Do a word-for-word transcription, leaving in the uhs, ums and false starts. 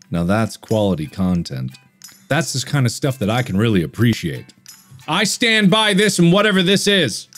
Now that's quality content. That's the kind of stuff that I can really appreciate. I stand by this and whatever this is.